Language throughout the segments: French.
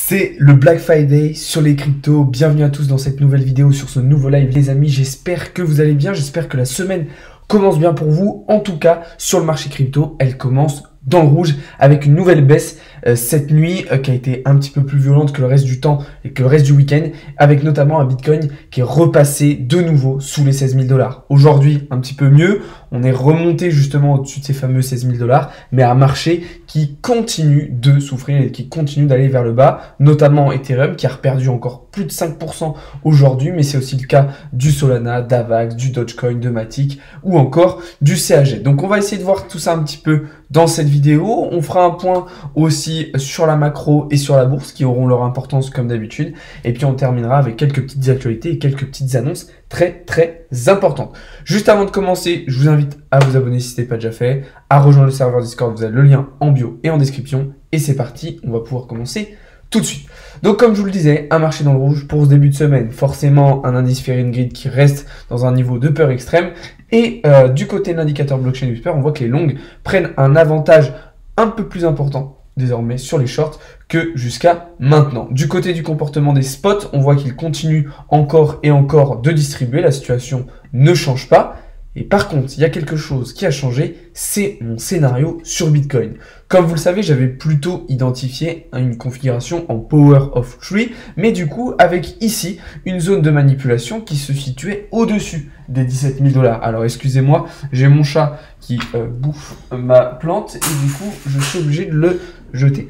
C'est le Black Friday sur les cryptos. Bienvenue à tous dans cette nouvelle vidéo, sur ce nouveau live les amis. J'espère que vous allez bien, j'espère que la semaine commence bien pour vous. En tout cas, sur le marché crypto, elle commence dans le rouge avec une nouvelle baisse cette nuit qui a été un petit peu plus violente que le reste du temps et que le reste du week-end, avec notamment un Bitcoin qui est repassé de nouveau sous les 16 000 $. Aujourd'hui, un petit peu mieux, on est remonté justement au-dessus de ces fameux 16 000 $, mais un marché qui continue de souffrir et qui continue d'aller vers le bas, notamment Ethereum qui a perdu encore plus de 5% aujourd'hui, mais c'est aussi le cas du Solana, d'Avax, du Dogecoin, de Matic ou encore du CAG. Donc on va essayer de voir tout ça un petit peu dans cette vidéo. On fera un point aussi sur la macro et sur la bourse qui auront leur importance comme d'habitude. Et puis on terminera avec quelques petites actualités et quelques petites annonces très importantes. Juste avant de commencer, je vous invite à vous abonner si ce n'est pas déjà fait, à rejoindre le serveur Discord, vous avez le lien en bio et en description. Et c'est parti, on va pouvoir commencer tout de suite. Donc comme je vous le disais, un marché dans le rouge pour ce début de semaine, forcément un indice Fear & Greed qui reste dans un niveau de peur extrême. Et du côté de l'indicateur blockchain Whisper, on voit que les longues prennent un avantage un peu plus important désormais sur les shorts que jusqu'à maintenant. Du côté du comportement des spots, on voit qu'ils continuent encore et encore de distribuer, la situation ne change pas. Et par contre, il y a quelque chose qui a changé, c'est mon scénario sur Bitcoin. Comme vous le savez, j'avais plutôt identifié une configuration en Power of 3, mais du coup, avec ici, une zone de manipulation qui se situait au-dessus des 17 000 $. Alors, excusez-moi, j'ai mon chat qui bouffe ma plante et du coup, je suis obligé de le jeter.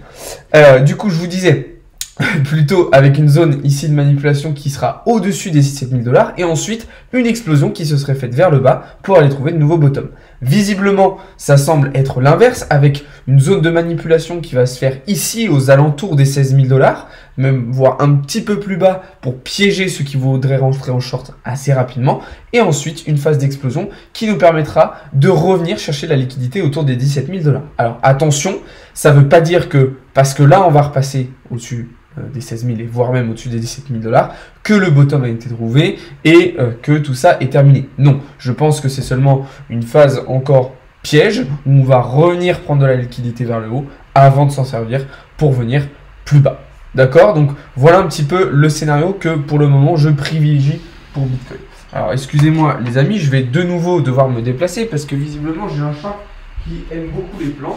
Du coup, je vous disais, plutôt avec une zone ici de manipulation qui sera au-dessus des 17 000 $ et ensuite une explosion qui se serait faite vers le bas pour aller trouver de nouveaux bottoms. Visiblement, ça semble être l'inverse avec une zone de manipulation qui va se faire ici aux alentours des 16 000 $, même voire un petit peu plus bas pour piéger ceux qui voudraient rentrer en short assez rapidement et ensuite une phase d'explosion qui nous permettra de revenir chercher la liquidité autour des 17 000 $. Alors attention, ça ne veut pas dire que parce que là on va repasser au-dessus des 16 000 et voire même au-dessus des 17 000 $, que le bottom a été trouvé et que tout ça est terminé. Non, je pense que c'est seulement une phase encore piège où on va revenir prendre de la liquidité vers le haut avant de s'en servir pour venir plus bas. D'accord? Donc voilà un petit peu le scénario que pour le moment je privilégie pour Bitcoin. Alors excusez-moi les amis, je vais de nouveau devoir me déplacer parce que visiblement j'ai un chat qui aime beaucoup les plantes.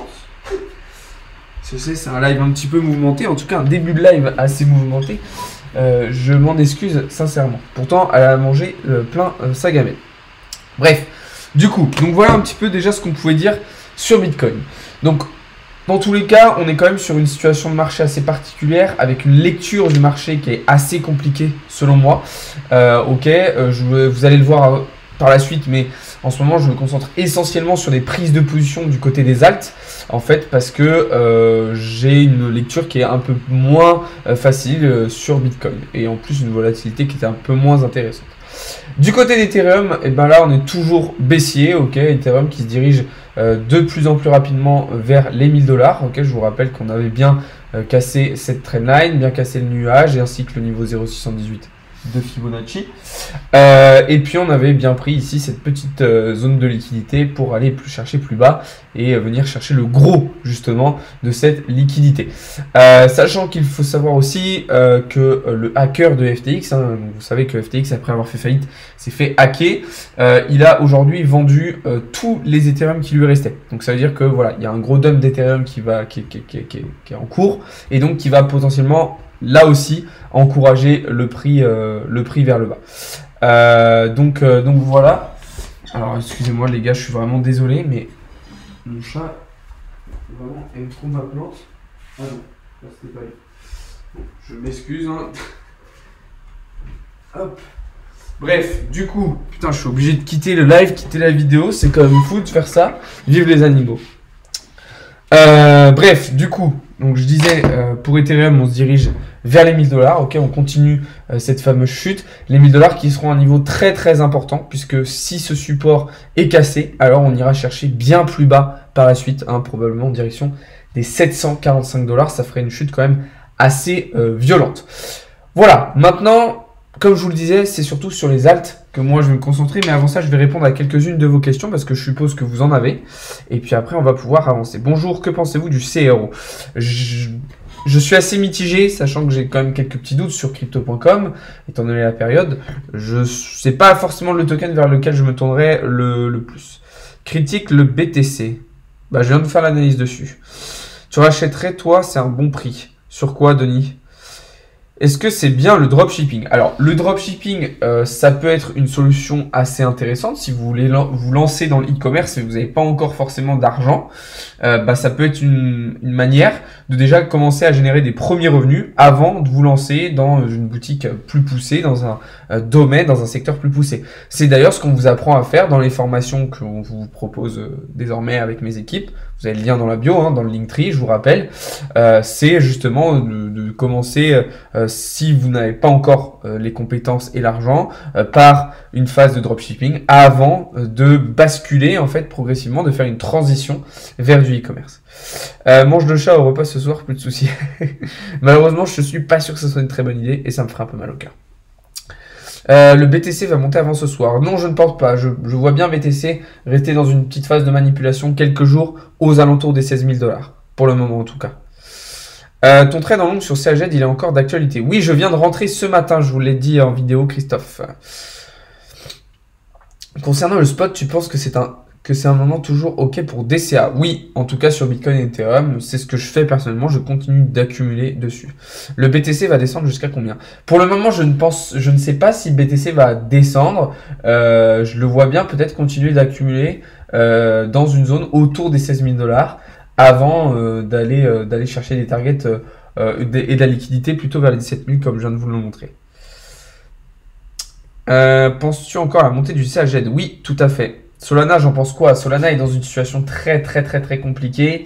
C'est un live un petit peu mouvementé, en tout cas un début de live assez mouvementé. Je m'en excuse sincèrement. Pourtant, elle a mangé plein sa gamelle. Bref, du coup, donc voilà un petit peu déjà ce qu'on pouvait dire sur Bitcoin. Donc, dans tous les cas, on est quand même sur une situation de marché assez particulière, avec une lecture du marché qui est assez compliquée selon moi. Vous allez le voir par la suite, mais en ce moment, je me concentre essentiellement sur des prises de position du côté des alts, en fait, parce que j'ai une lecture qui est un peu moins facile sur Bitcoin, et en plus une volatilité qui est un peu moins intéressante. Du côté d'Ethereum, et ben là, on est toujours baissier, ok, Ethereum qui se dirige de plus en plus rapidement vers les 1000 $, ok, je vous rappelle qu'on avait bien cassé cette trendline, bien cassé le nuage, et ainsi que le niveau 0,618 de Fibonacci. Et puis on avait bien pris ici cette petite zone de liquidité pour aller chercher plus bas et venir chercher le gros justement de cette liquidité. Sachant qu'il faut savoir aussi que le hacker de FTX, vous savez que FTX après avoir fait faillite s'est fait hacker, il a aujourd'hui vendu tous les Ethereum qui lui restaient. Donc ça veut dire que voilà, il y a un gros dump d'Ethereum qui est en cours et donc qui va potentiellement là aussi encourager le prix vers le bas. Donc voilà. Alors excusez-moi les gars, je suis vraiment désolé, mais mon chat vraiment aime trop ma plante. Ah non, là c'était pas lui. Bon, je m'excuse. Hein. Hop. Bref, du coup, putain, je suis obligé de quitter le live, quitter la vidéo. C'est quand même fou de faire ça. Vive les animaux. Bref, du coup, donc je disais, pour Ethereum, on se dirige vers les 1000 $. Ok, on continue cette fameuse chute. Les 1000 $ qui seront un niveau très important, puisque si ce support est cassé, alors on ira chercher bien plus bas par la suite, probablement en direction des 745 $. Ça ferait une chute quand même assez violente. Voilà, maintenant, comme je vous le disais, c'est surtout sur les alts que moi je vais me concentrer, mais avant ça je vais répondre à quelques-unes de vos questions parce que je suppose que vous en avez, et puis après on va pouvoir avancer. Bonjour, que pensez-vous du CRO? Je suis assez mitigé, sachant que j'ai quand même quelques petits doutes sur crypto.com, étant donné la période. C'est pas forcément le token vers lequel je me tournerai le plus. Critique le BTC. Bah, je viens de faire l'analyse dessus. Tu rachèterais, toi, c'est un bon prix. Sur quoi, Denis? Est-ce que c'est bien le dropshipping? Alors, le dropshipping, ça peut être une solution assez intéressante si vous voulez vous lancer dans le e-commerce et vous n'avez pas encore forcément d'argent. Ça peut être une manière de déjà commencer à générer des premiers revenus avant de vous lancer dans une boutique plus poussée, dans un domaine, dans un secteur plus poussé. C'est d'ailleurs ce qu'on vous apprend à faire dans les formations qu'on vous propose désormais avec mes équipes. Vous avez le lien dans la bio, hein, dans le Linktree, je vous rappelle. C'est justement de commencer, si vous n'avez pas encore les compétences et l'argent, par une phase de dropshipping avant de basculer en fait progressivement, de faire une transition vers du e-commerce. Mange le chat au repas ce soir, plus de soucis. Malheureusement, je suis pas sûr que ce soit une très bonne idée et ça me ferait un peu mal au cœur. Le BTC va monter avant ce soir. Non, je ne pense pas. Je vois bien BTC rester dans une petite phase de manipulation quelques jours aux alentours des 16 000 $. Pour le moment, en tout cas. Ton trade en long sur CAGED, il est encore d'actualité. Oui, je viens de rentrer ce matin. Je vous l'ai dit en vidéo, Christophe. Concernant le spot, tu penses que c'est un moment toujours OK pour DCA? Oui, en tout cas sur Bitcoin et Ethereum, c'est ce que je fais personnellement, je continue d'accumuler dessus. Le BTC va descendre jusqu'à combien? Pour le moment, je ne sais pas si BTC va descendre. Je le vois bien peut-être continuer d'accumuler dans une zone autour des 16 000 $ avant d'aller chercher des targets et de la liquidité plutôt vers les 17 000 comme je viens de vous le montrer. Penses-tu encore à la montée du CAGED? Oui, tout à fait. Solana, j'en pense quoi? Solana est dans une situation très compliquée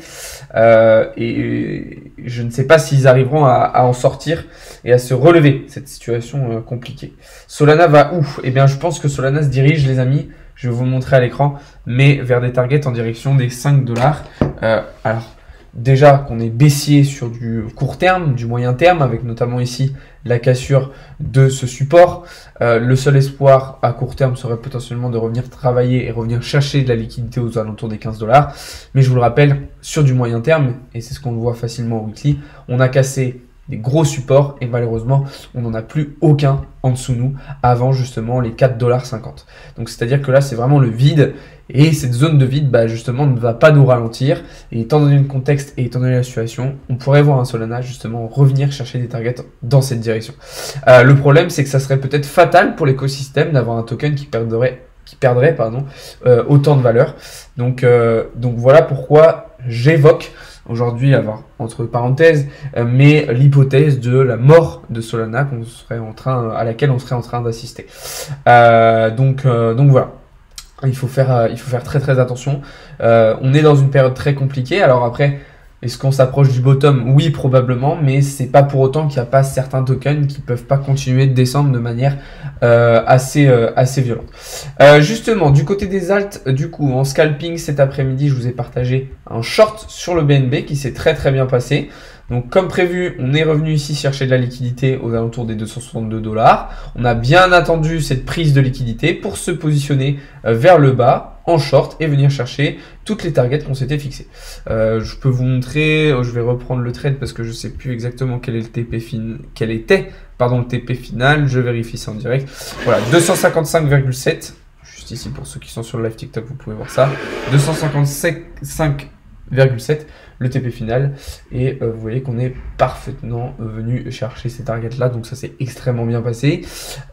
et je ne sais pas s'ils arriveront à en sortir et à se relever cette situation compliquée. Solana va où? Eh bien, je pense que Solana se dirige, les amis, je vais vous le montrer à l'écran, mais vers des targets en direction des 5 $. Alors, déjà qu'on est baissier sur du court terme, du moyen terme, avec notamment ici la cassure de ce support. Le seul espoir à court terme serait potentiellement de revenir travailler et revenir chercher de la liquidité aux alentours des 15 $. Mais je vous le rappelle, sur du moyen terme, et c'est ce qu'on voit facilement au weekly, on a cassé des gros supports et malheureusement on n'en a plus aucun en dessous de nous avant justement les 4,50 $. Donc c'est à dire que là c'est vraiment le vide et cette zone de vide justement ne va pas nous ralentir et étant donné le contexte et étant donné la situation, on pourrait voir un Solana justement revenir chercher des targets dans cette direction. Le problème c'est que ça serait peut-être fatal pour l'écosystème d'avoir un token qui perdrait autant de valeur. Donc voilà pourquoi j'évoque aujourd'hui, avoir entre parenthèses, mais l'hypothèse de la mort de Solana à laquelle on serait en train d'assister. Donc voilà. Il faut faire très attention. On est dans une période très compliquée. Alors après, est-ce qu'on s'approche du bottom? Oui, probablement, mais c'est pas pour autant qu'il n'y a pas certains tokens qui peuvent pas continuer de descendre de manière assez violente. Justement, du côté des alts, du coup, en scalping cet après-midi, je vous ai partagé un short sur le BNB qui s'est très bien passé. Donc comme prévu, on est revenu ici chercher de la liquidité aux alentours des 262 $. On a bien attendu cette prise de liquidité pour se positionner vers le bas en short et venir chercher toutes les targets qu'on s'était fixées. Je peux vous montrer, je vais reprendre le trade parce que je ne sais plus exactement quel est le TP le TP final, je vérifie ça en direct. Voilà, 255,7. Juste ici pour ceux qui sont sur le live TikTok, vous pouvez voir ça. 255,7 le TP final et vous voyez qu'on est parfaitement venu chercher ces targets là, donc ça s'est extrêmement bien passé.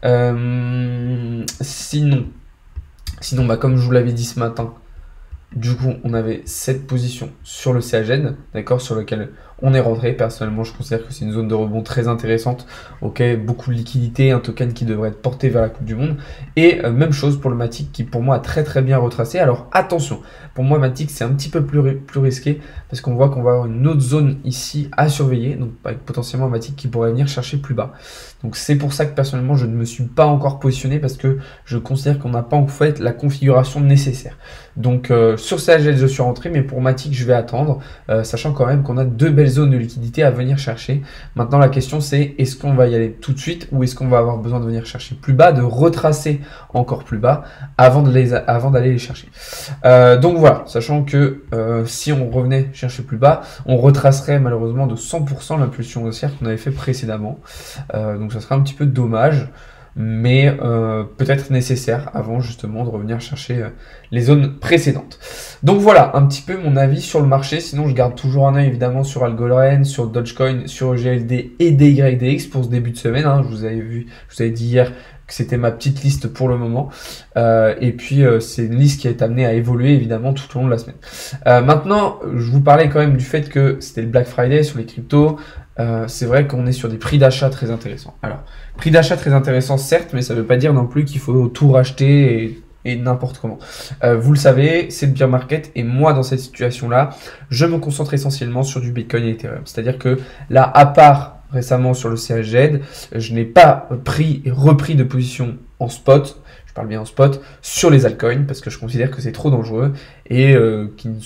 Sinon comme je vous l'avais dit ce matin, du coup on avait cette position sur le CAGED, d'accord, sur lequel on est rentré. Personnellement je considère que c'est une zone de rebond très intéressante. Ok, beaucoup de liquidité, un token qui devrait être porté vers la Coupe du Monde. Et même chose pour le Matic qui pour moi a très bien retracé. Alors attention, pour moi Matic c'est un petit peu plus risqué parce qu'on voit qu'on va avoir une autre zone ici à surveiller, donc avec potentiellement un Matic qui pourrait venir chercher plus bas. Donc c'est pour ça que personnellement je ne me suis pas encore positionné parce que je considère qu'on n'a pas en fait la configuration nécessaire. Donc sur CAGED je suis rentré, mais pour Matic je vais attendre, sachant quand même qu'on a deux belles zones de liquidité à venir chercher. Maintenant, la question c'est est-ce qu'on va y aller tout de suite ou est-ce qu'on va avoir besoin de venir chercher plus bas, de retracer encore plus bas avant d'aller les chercher. Donc voilà, sachant que si on revenait chercher plus bas, on retracerait malheureusement de 100% l'impulsion haussière qu'on avait fait précédemment. Donc ça serait un petit peu dommage, mais peut-être nécessaire avant justement de revenir chercher les zones précédentes. Donc voilà un petit peu mon avis sur le marché. Sinon je garde toujours un œil évidemment sur Algorand, sur Dogecoin, sur GLD et DYDX pour ce début de semaine. Je vous avais dit hier que c'était ma petite liste pour le moment. Et puis c'est une liste qui est amenée à évoluer évidemment tout au long de la semaine. Maintenant, je vous parlais quand même du fait que c'était le Black Friday sur les cryptos. C'est vrai qu'on est sur des prix d'achat très intéressants. Alors, prix d'achat très intéressants certes, mais ça ne veut pas dire non plus qu'il faut tout racheter et n'importe comment. Vous le savez, c'est le bear market et moi dans cette situation-là, je me concentre essentiellement sur du Bitcoin et Ethereum. C'est-à-dire que là, à part récemment sur le CHZ, je n'ai pas pris et repris de position en spot, je parle bien en spot, sur les altcoins parce que je considère que c'est trop dangereux et qu'une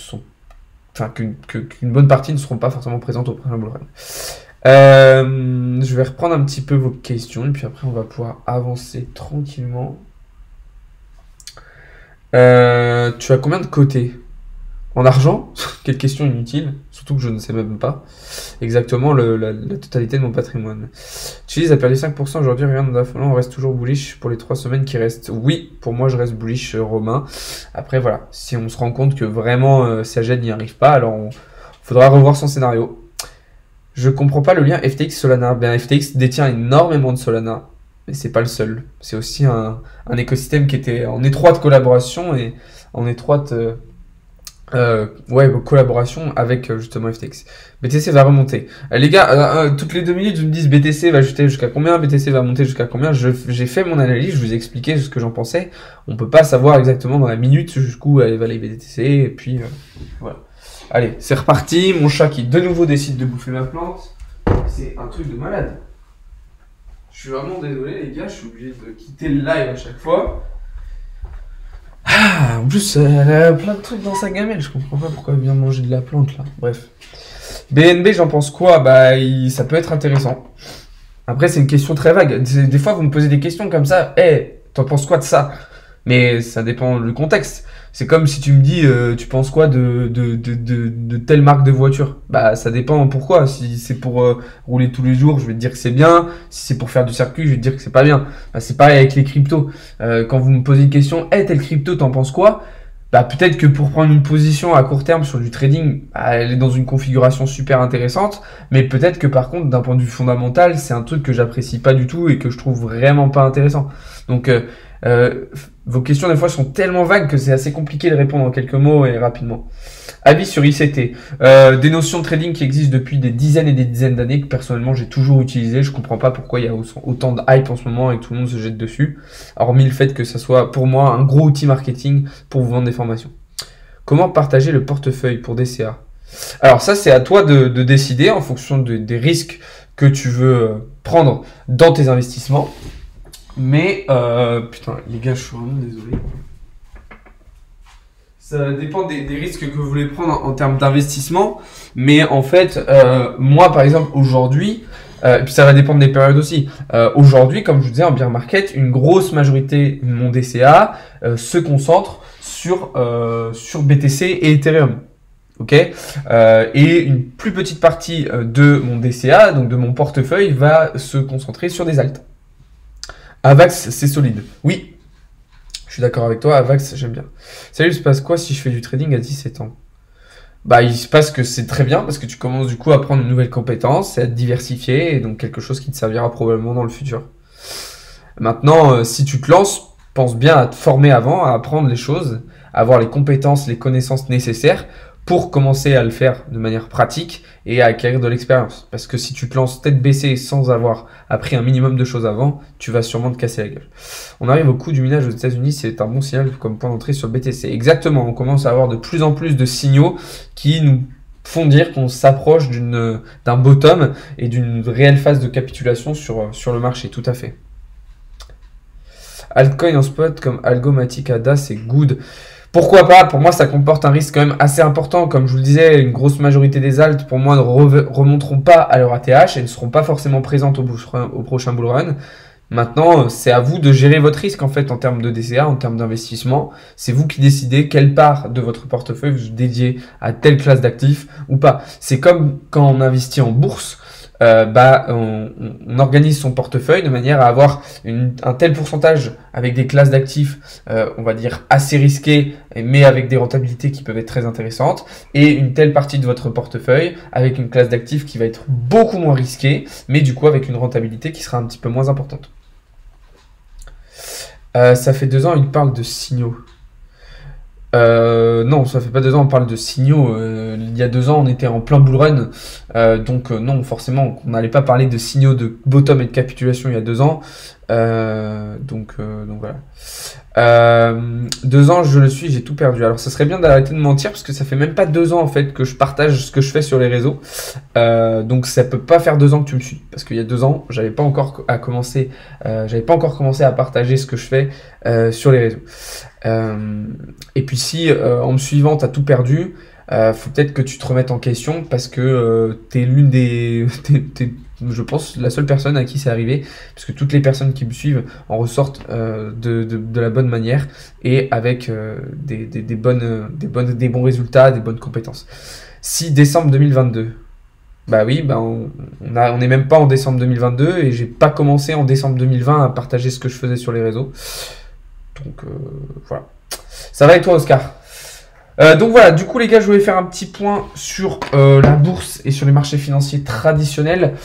bonne partie ne seront pas forcément présentes au prochain bull run. Je vais reprendre un petit peu vos questions et puis après on va pouvoir avancer tranquillement. Tu as combien de côtés en argent? Quelle question inutile, surtout que je ne sais même pas exactement la totalité de mon patrimoine. Chiliz a perdu 5% aujourd'hui, rien d'affolant, on reste toujours bullish pour les 3 semaines qui restent. Oui, pour moi je reste bullish, Romain. Après voilà, si on se rend compte que vraiment Saged n'y arrive pas, alors il faudra revoir son scénario. Je comprends pas le lien FTX Solana. Bien, FTX détient énormément de Solana, mais c'est pas le seul. C'est aussi un écosystème qui était en étroite collaboration et en étroite collaboration avec justement FTX. BTC va remonter. Les gars, toutes les 2 minutes, vous me dites BTC va jeter jusqu'à combien, BTC va monter jusqu'à combien. J'ai fait mon analyse, je vous ai expliqué ce que j'en pensais. On peut pas savoir exactement dans la minute jusqu'où elle va aller BTC, et puis voilà. Allez, c'est reparti. Mon chat qui de nouveau décide de bouffer ma plante. C'est un truc de malade. Je suis vraiment désolé les gars, je suis obligé de quitter le live à chaque fois. En plus, elle a plein de trucs dans sa gamelle, je comprends pas pourquoi elle vient manger de la plante là. Bref. BNB, j'en pense quoi? Bah, ça peut être intéressant. Après, c'est une question très vague. Des fois, vous me posez des questions comme ça. Hey, t'en penses quoi de ça? Mais ça dépend du contexte. C'est comme si tu me dis, tu penses quoi de telle marque de voiture? Bah, ça dépend pourquoi. Si c'est pour rouler tous les jours, je vais te dire que c'est bien. Si c'est pour faire du circuit, je vais te dire que c'est pas bien. Bah, c'est pareil avec les cryptos. Quand vous me posez une question, hey, telle crypto, t'en penses quoi? Bah, peut-être que pour prendre une position à court terme sur du trading, bah, elle est dans une configuration super intéressante. Mais peut-être que par contre, d'un point de vue fondamental, c'est un truc que j'apprécie pas du tout et que je trouve vraiment pas intéressant. Donc, vos questions des fois sont tellement vagues que c'est assez compliqué de répondre en quelques mots et rapidement. Avis sur ICT, des notions de trading qui existent depuis des dizaines et des dizaines d'années que personnellement j'ai toujours utilisé. Je comprends pas pourquoi il y a autant de hype en ce moment et que tout le monde se jette dessus, hormis le fait que ça soit pour moi un gros outil marketing pour vous vendre des formations. Comment partager le portefeuille pour DCA? Alors ça c'est à toi de décider en fonction des risques que tu veux prendre dans tes investissements. Mais, putain, les gars, je suis vraiment désolé. Ça dépend des risques que vous voulez prendre en termes d'investissement. Mais en fait, moi, par exemple, aujourd'hui, et puis ça va dépendre des périodes aussi. Aujourd'hui, comme je vous disais, en bear market, une grosse majorité de mon DCA se concentre sur BTC et Ethereum. Ok, et une plus petite partie de mon DCA, donc de mon portefeuille, va se concentrer sur des alts. Avax, c'est solide. Oui, je suis d'accord avec toi. Avax, j'aime bien. Salut, il se passe quoi si je fais du trading à 17 ans? Bah, il se passe que c'est très bien parce que tu commences du coup à prendre une nouvelle compétence, à te diversifier et donc quelque chose qui te servira probablement dans le futur. Maintenant, si tu te lances, pense bien à te former avant, à apprendre les choses, à avoir les compétences, les connaissances nécessaires pour commencer à le faire de manière pratique et à acquérir de l'expérience. Parce que si tu te lances tête baissée sans avoir appris un minimum de choses avant, tu vas sûrement te casser la gueule. On arrive au coût du minage aux États-Unis, c'est un bon signal comme point d'entrée sur le BTC. Exactement, on commence à avoir de plus en plus de signaux qui nous font dire qu'on s'approche d'un bottom et d'une réelle phase de capitulation sur le marché, tout à fait. Altcoin en spot comme Algomatic, ADA, c'est good. Pourquoi pas? Pour moi, ça comporte un risque quand même assez important. Comme je vous le disais, une grosse majorité des alts, pour moi, ne remonteront pas à leur ATH et ne seront pas forcément présentes au prochain bull run. Maintenant, c'est à vous de gérer votre risque en fait en termes de DCA, en termes d'investissement. C'est vous qui décidez quelle part de votre portefeuille vous dédiez à telle classe d'actifs ou pas. C'est comme quand on investit en bourse. On organise son portefeuille de manière à avoir un tel pourcentage avec des classes d'actifs, on va dire assez risquées, mais avec des rentabilités qui peuvent être très intéressantes, et une telle partie de votre portefeuille avec une classe d'actifs qui va être beaucoup moins risquée, mais du coup avec une rentabilité qui sera un petit peu moins importante. Ça fait 2 ans, il parle de signaux. Non, ça fait pas 2 ans, on parle de signaux. Il y a 2 ans, on était en plein bull run. Donc non, forcément, on n'allait pas parler de signaux de bottom et de capitulation il y a 2 ans. Donc voilà. 2 ans, je le suis, j'ai tout perdu. Alors, ça serait bien d'arrêter de mentir parce que ça fait même pas 2 ans en fait que je partage ce que je fais sur les réseaux. Donc, ça peut pas faire 2 ans que tu me suis parce qu'il y a 2 ans, j'avais pas encore commencé à partager ce que je fais sur les réseaux. Et puis, si en me suivant, t'as tout perdu. Faut peut-être que tu te remettes en question parce que t'es l'une des, je pense, la seule personne à qui c'est arrivé, parce que toutes les personnes qui me suivent en ressortent de la bonne manière et avec des bons résultats, des bonnes compétences. Si décembre 2022, bah oui, on n'est même pas en décembre 2022 et j'ai pas commencé en décembre 2020 à partager ce que je faisais sur les réseaux. Donc voilà. Ça va et toi, Oscar? Donc voilà, du coup les gars, je voulais faire un petit point sur la bourse et sur les marchés financiers traditionnels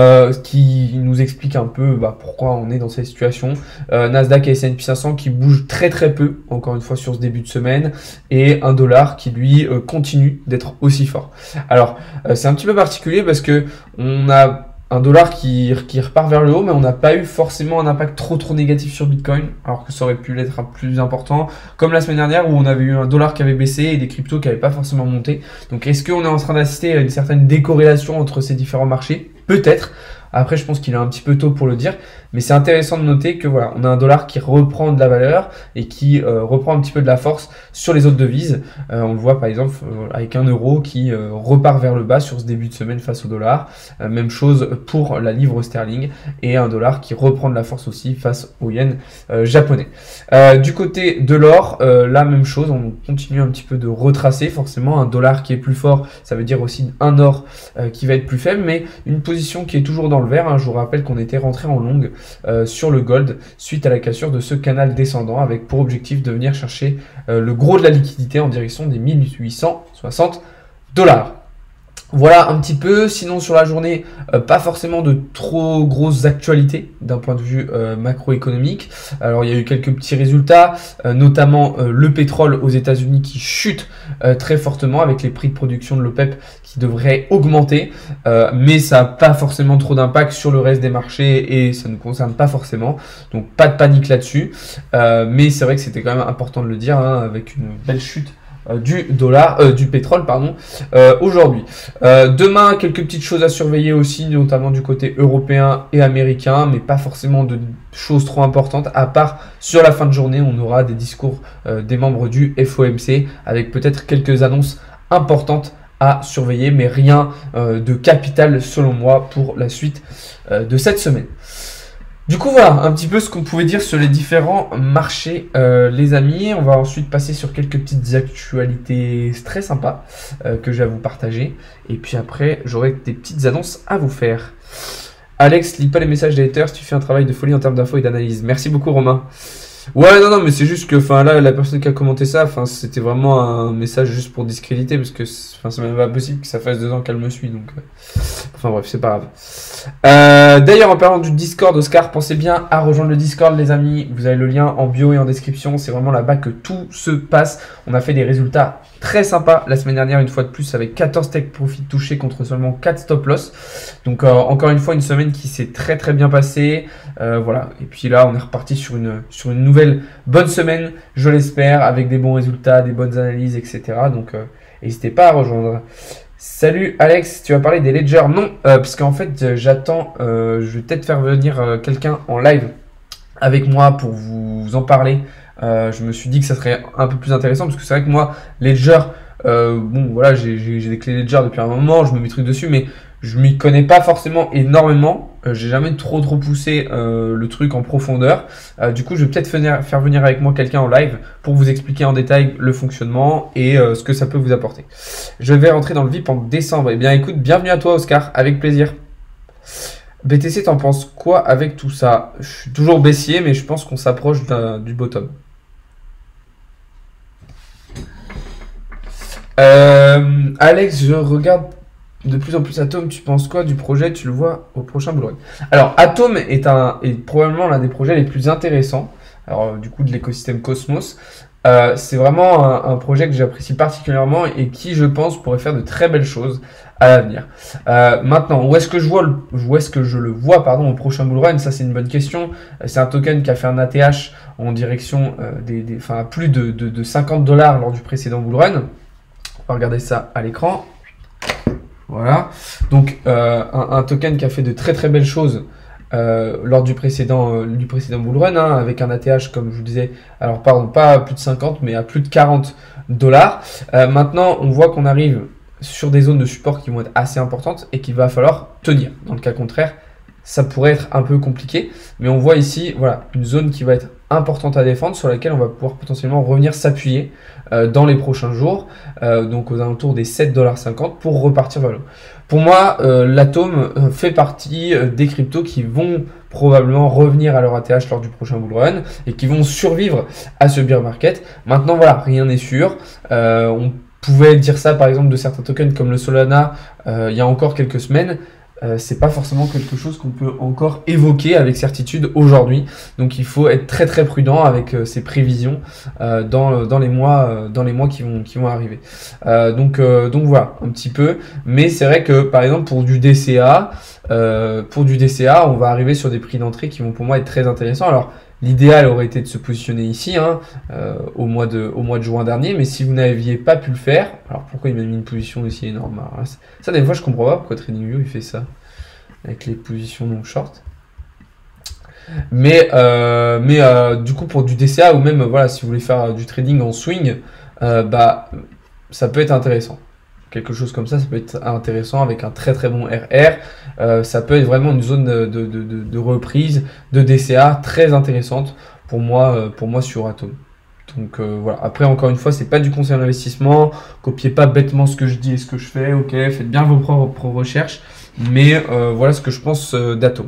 qui nous explique un peu pourquoi on est dans cette situation. Nasdaq et S&P 500 qui bougent très très peu, encore une fois sur ce début de semaine, et un dollar qui lui continue d'être aussi fort. Alors c'est un petit peu particulier parce que on a un dollar qui repart vers le haut, mais on n'a pas eu forcément un impact trop négatif sur Bitcoin, alors que ça aurait pu l'être plus important, comme la semaine dernière où on avait eu un dollar qui avait baissé et des cryptos qui n'avaient pas forcément monté. Donc est-ce qu'on est en train d'assister à une certaine décorrélation entre ces différents marchés? Peut-être. Après, je pense qu'il est un petit peu tôt pour le dire, mais c'est intéressant de noter que voilà, on a un dollar qui reprend de la valeur et qui reprend un petit peu de la force sur les autres devises. On le voit par exemple avec un euro qui repart vers le bas sur ce début de semaine face au dollar. Même chose pour la livre sterling et un dollar qui reprend de la force aussi face au yen japonais. Du côté de l'or, la même chose, on continue un petit peu de retracer. Forcément, un dollar qui est plus fort, ça veut dire aussi un or qui va être plus faible, mais une position qui est toujours dans le vert. Je vous rappelle qu'on était rentré en longue sur le gold suite à la cassure de ce canal descendant avec pour objectif de venir chercher le gros de la liquidité en direction des 1860 $. Voilà un petit peu, sinon sur la journée, pas forcément de trop grosses actualités d'un point de vue macroéconomique. Alors il y a eu quelques petits résultats, notamment le pétrole aux États-Unis qui chute très fortement avec les prix de production de l'OPEP qui devraient augmenter, mais ça n'a pas forcément trop d'impact sur le reste des marchés et ça ne nous concerne pas forcément, donc pas de panique là-dessus. Mais c'est vrai que c'était quand même important de le dire, avec une belle chute du pétrole, aujourd'hui. Demain, quelques petites choses à surveiller aussi, notamment du côté européen et américain, mais pas forcément de choses trop importantes, à part sur la fin de journée, on aura des discours des membres du FOMC, avec peut-être quelques annonces importantes à surveiller, mais rien de capital selon moi pour la suite de cette semaine. Du coup, voilà un petit peu ce qu'on pouvait dire sur les différents marchés, les amis. On va ensuite passer sur quelques petites actualités très sympas que je vais vous partager. Et puis après, j'aurai des petites annonces à vous faire. Alex, lis pas les messages des haters, tu fais un travail de folie en termes d'infos et d'analyse. Merci beaucoup, Romain. Ouais, non, mais c'est juste que, là, la personne qui a commenté ça, c'était vraiment un message juste pour discréditer, parce que, c'est même pas possible que ça fasse 2 ans qu'elle me suit, donc, bref, c'est pas grave. D'ailleurs, en parlant du Discord, Oscar, pensez bien à rejoindre le Discord, les amis. Vous avez le lien en bio et en description. C'est vraiment là-bas que tout se passe. On a fait des résultats très sympas la semaine dernière, une fois de plus, avec 14 take profit touchés contre seulement 4 stop loss. Donc, encore une fois, une semaine qui s'est très très bien passée. Voilà. Et puis là, on est reparti sur une nouvelle bonne semaine, je l'espère, avec des bons résultats, des bonnes analyses, etc. Donc, n'hésitez pas à rejoindre. Salut Alex, tu vas parler des ledgers? Non, parce qu'en fait, j'attends, je vais peut-être faire venir quelqu'un en live avec moi pour vous en parler je me suis dit que ça serait un peu plus intéressant parce que c'est vrai que moi, Ledger, bon voilà, j'ai des clés Ledger depuis un moment, je me mets des trucs dessus, mais je m'y connais pas forcément énormément. J'ai jamais trop poussé le truc en profondeur. Du coup, je vais peut-être faire venir avec moi quelqu'un en live pour vous expliquer en détail le fonctionnement et ce que ça peut vous apporter. Je vais rentrer dans le VIP en décembre. Eh bien, écoute, bienvenue à toi, Oscar, avec plaisir. BTC, t'en penses quoi avec tout ça? Je suis toujours baissier, mais je pense qu'on s'approche du bottom. Alex, je regarde de plus en plus Atom. Tu penses quoi du projet? Tu le vois au prochain bull run? Alors, Atom est probablement l'un des projets les plus intéressants. Alors, du coup, de l'écosystème Cosmos. C'est vraiment un projet que j'apprécie particulièrement et qui, je pense, pourrait faire de très belles choses à l'avenir. Maintenant, où est-ce que je le vois, pardon, au prochain bull run? Ça, c'est une bonne question. C'est un token qui a fait un ATH en direction à plus de 50 $ lors du précédent bull run. On va regarder ça à l'écran. Voilà. Donc, un token qui a fait de très belles choses lors du précédent bull run, hein, avec un ATH, comme je vous disais, alors pardon, pas à plus de 50, mais à plus de 40 $. Maintenant, on voit qu'on arrive sur des zones de support qui vont être assez importantes et qu'il va falloir tenir. Dans le cas contraire, ça pourrait être un peu compliqué, mais on voit ici, voilà, une zone qui va être importante à défendre, sur laquelle on va pouvoir potentiellement revenir s'appuyer dans les prochains jours, donc aux alentours des 7,50 $ pour repartir vers le haut. Pour moi, l'Atom fait partie des cryptos qui vont probablement revenir à leur ATH lors du prochain bull run et qui vont survivre à ce bear market. Maintenant, voilà, rien n'est sûr. On pouvait dire ça par exemple de certains tokens comme le Solana il y a encore quelques semaines. C'est pas forcément quelque chose qu'on peut encore évoquer avec certitude aujourd'hui. Donc il faut être très prudent avec ces prévisions dans les mois qui vont arriver. Donc voilà un petit peu. Mais c'est vrai que par exemple pour du DCA, on va arriver sur des prix d'entrée qui vont pour moi être très intéressants. Alors l'idéal aurait été de se positionner ici au mois de juin dernier, mais si vous n'aviez pas pu le faire, alors pourquoi il m'a mis une position aussi énorme? Alors, ça des fois je comprends pas pourquoi TradingView il fait ça avec les positions non short. Mais du coup pour du DCA ou même voilà si vous voulez faire du trading en swing, ça peut être intéressant. Quelque chose comme ça peut être intéressant avec un très bon RR. Ça peut être vraiment une zone de reprise de DCA très intéressante pour moi sur Atom. Donc voilà. Après encore une fois, c'est pas du conseil d'investissement. Copiez pas bêtement ce que je dis et ce que je fais. Ok, faites bien vos propres recherches. Mais voilà ce que je pense d'Atom.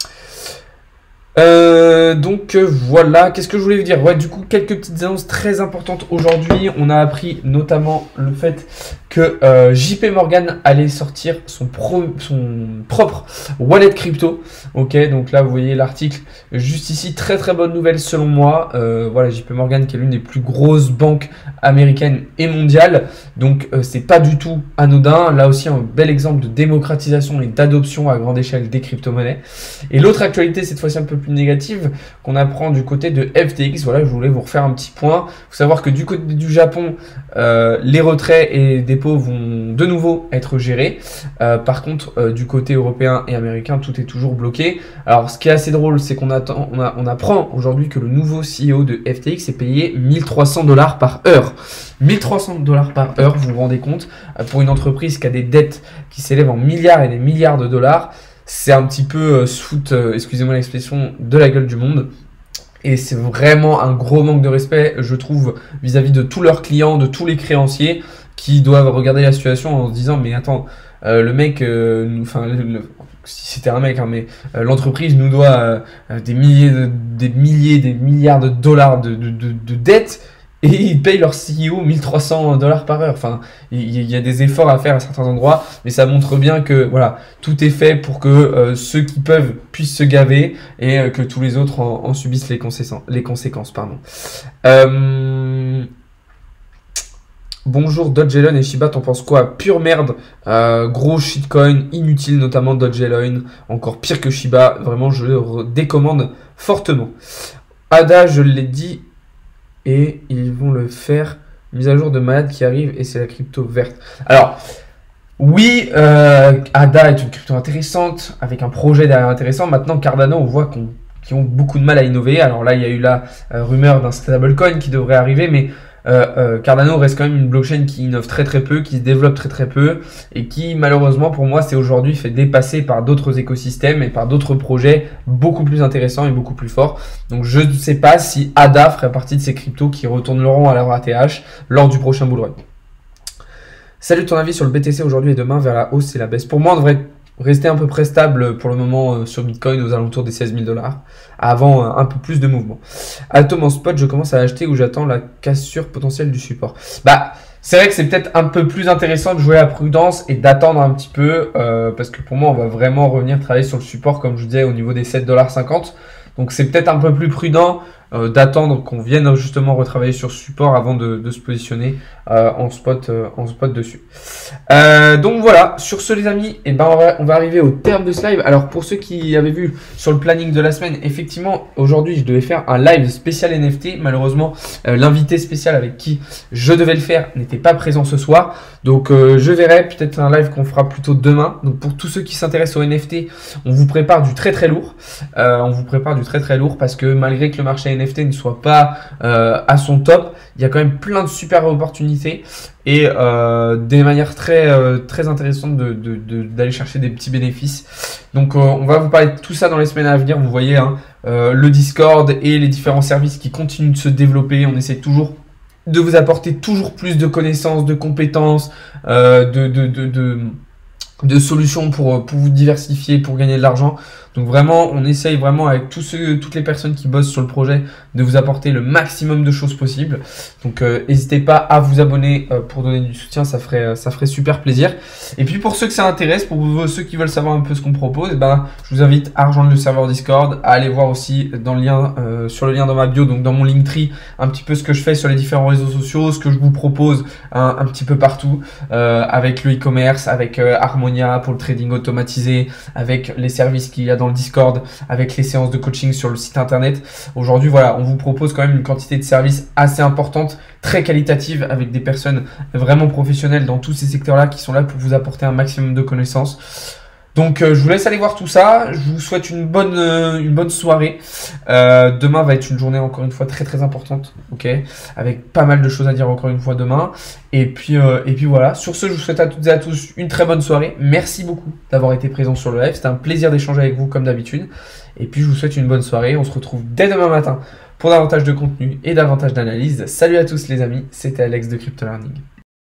Voilà, qu'est-ce que je voulais vous dire? Ouais, du coup, quelques petites annonces très importantes aujourd'hui. On a appris notamment le fait que JP Morgan allait sortir son propre wallet crypto. Ok, donc là, vous voyez l'article juste ici. Très bonne nouvelle selon moi. Voilà, JP Morgan qui est l'une des plus grosses banques américaines et mondiales. Donc, c'est pas du tout anodin. Là aussi, un bel exemple de démocratisation et d'adoption à grande échelle des crypto-monnaies. Et l'autre actualité, cette fois-ci un peu plus négative, qu'on apprend du côté de FTX. Voilà, je voulais vous refaire un petit point. Il faut savoir que du côté du Japon, les retraits et dépôts vont de nouveau être gérés. Par contre, du côté européen et américain, tout est toujours bloqué. Alors, ce qui est assez drôle, c'est qu'on apprend aujourd'hui que le nouveau CEO de FTX est payé 1300 $ par heure. 1300 $ par heure, vous vous rendez compte, pour une entreprise qui a des dettes qui s'élèvent en milliards et des milliards de dollars. C'est un petit peu se foutre, excusez-moi l'expression, de la gueule du monde. Et c'est vraiment un gros manque de respect, je trouve, vis-à-vis de tous leurs clients, de tous les créanciers qui doivent regarder la situation en se disant mais attends, le mec, si c'était un mec, mais l'entreprise nous doit des milliards de dollars de dettes. Et ils payent leur CEO 1300 $ par heure. Enfin, il y a des efforts à faire à certains endroits, mais ça montre bien que voilà, tout est fait pour que ceux qui peuvent puissent se gaver et que tous les autres en subissent les conséquences. Pardon. Bonjour Dogecoin et Shiba, t'en penses quoi? Pure merde, gros shitcoin, inutile notamment Dogecoin, encore pire que Shiba. Vraiment, je le décommande fortement. ADA, je l'ai dit. Et ils vont le faire, mise à jour de malade qui arrive et c'est la crypto verte. Alors, oui, ADA est une crypto intéressante, avec un projet derrière intéressant. Maintenant, Cardano, on voit qu'on qui ont beaucoup de mal à innover. Alors là, il y a eu la rumeur d'un stablecoin qui devrait arriver, mais Cardano reste quand même une blockchain qui innove très très peu, qui se développe très très peu et qui malheureusement pour moi c'est aujourd'hui fait dépasser par d'autres écosystèmes et par d'autres projets beaucoup plus intéressants et beaucoup plus forts. Donc je ne sais pas si ADA ferait partie de ces cryptos qui retourneront à leur ATH lors du prochain bull run. Salut, ton avis sur le BTC aujourd'hui et demain vers la hausse et la baisse? Pour moi on devrait rester un peu près stable pour le moment sur Bitcoin aux alentours des 16 000 $, avant un peu plus de mouvement. Atom en spot, je commence à acheter ou j'attends la cassure potentielle du support. Bah, c'est vrai que c'est peut-être un peu plus intéressant de jouer à prudence et d'attendre un petit peu, parce que pour moi, on va vraiment revenir travailler sur le support, comme je vous disais, au niveau des 7,50 $. Donc c'est peut-être un peu plus prudent d'attendre qu'on vienne justement retravailler sur ce support avant de se positionner en spot dessus. Donc voilà, sur ce les amis, eh ben on va arriver au terme de ce live. Alors pour ceux qui avaient vu sur le planning de la semaine, effectivement aujourd'hui je devais faire un live spécial NFT. Malheureusement l'invité spécial avec qui je devais le faire n'était pas présent ce soir. Donc je verrai peut-être un live qu'on fera plutôt demain. Donc pour tous ceux qui s'intéressent aux NFT, on vous prépare du très très lourd. Parce que malgré que le marché NFT ne soit pas à son top, il y a quand même plein de super opportunités et des manières très intéressantes d'aller chercher des petits bénéfices. Donc on va vous parler de tout ça dans les semaines à venir. Vous voyez hein, le Discord et les différents services qui continuent de se développer. On essaie toujours de vous apporter toujours plus de connaissances, de compétences, de solutions pour vous diversifier, pour gagner de l'argent. Donc vraiment, on essaye vraiment avec toutes les personnes qui bossent sur le projet de vous apporter le maximum de choses possibles. Donc n'hésitez pas à vous abonner pour donner du soutien, ça ferait super plaisir. Et puis pour ceux que ça intéresse, pour ceux qui veulent savoir un peu ce qu'on propose, ben, je vous invite à rejoindre le serveur Discord, à aller voir aussi dans le lien, sur le lien dans ma bio, donc dans mon Linktree, un petit peu ce que je fais sur les différents réseaux sociaux, ce que je vous propose un petit peu partout, avec le e-commerce, avec Harmonia pour le trading automatisé, avec les services qu'il y a dans le Discord, avec les séances de coaching sur le site internet. Aujourd'hui, voilà, on vous propose quand même une quantité de services assez importante, très qualitative, avec des personnes vraiment professionnelles dans tous ces secteurs-là qui sont là pour vous apporter un maximum de connaissances. Donc je vous laisse aller voir tout ça, je vous souhaite une bonne soirée. Demain va être une journée encore une fois très importante, ok, avec pas mal de choses à dire encore une fois demain. Et puis voilà, sur ce je vous souhaite à toutes et à tous une très bonne soirée. Merci beaucoup d'avoir été présent sur le live, c'était un plaisir d'échanger avec vous comme d'habitude. Et puis je vous souhaite une bonne soirée, on se retrouve dès demain matin pour davantage de contenu et davantage d'analyse. Salut à tous les amis, c'était Alex de Crypto Learning.